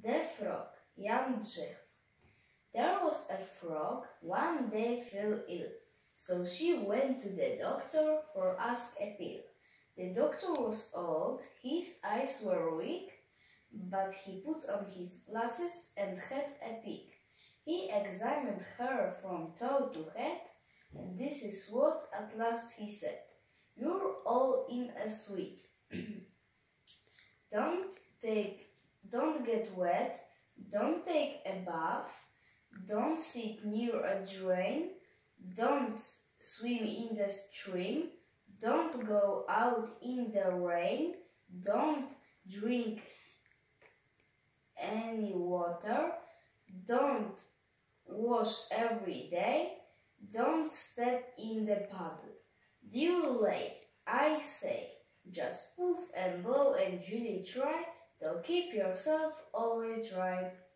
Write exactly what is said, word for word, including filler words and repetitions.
The frog, Jan Břich. There was a frog one day fell ill, so she went to the doctor for ask a pill. The doctor was old, his eyes were weak, but he put on his glasses and had a peek. He examined her from toe to head, and this is what at last he said: "You're all in a sweat. Don't take, don't get wet, don't take a bath, don't sit near a drain, don't swim in the stream, don't go out in the rain, don't drink any water, don't wash every day, don't step in the puddle. Dear lady, I say, just poof and blow and really try, though keep yourself always dry."